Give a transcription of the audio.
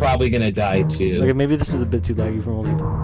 probably gonna die too. Okay, maybe this is a bit too laggy for most people.